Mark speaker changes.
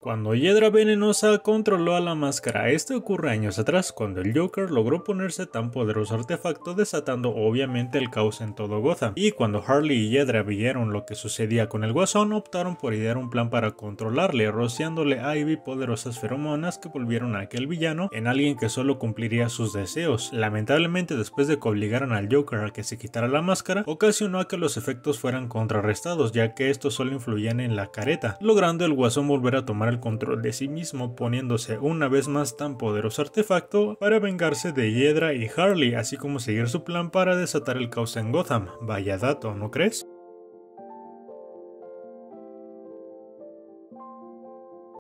Speaker 1: Cuando Hiedra Venenosa controló a la Máscara. Esto ocurre años atrás, cuando el Joker logró ponerse tan poderoso artefacto, desatando obviamente el caos en todo Gotham. Y cuando Harley y Hiedra vieron lo que sucedía con el Guasón, optaron por idear un plan para controlarle, rociándole a Ivy poderosas feromonas que volvieron a aquel villano en alguien que solo cumpliría sus deseos. Lamentablemente, después de que obligaran al Joker a que se quitara la máscara, ocasionó a que los efectos fueran contrarrestados, ya que estos solo influían en la careta, logrando el Guasón volver a tomar el control de sí mismo, poniéndose una vez más tan poderoso artefacto para vengarse de Hiedra y Harley, así como seguir su plan para desatar el caos en Gotham. Vaya dato, ¿no crees?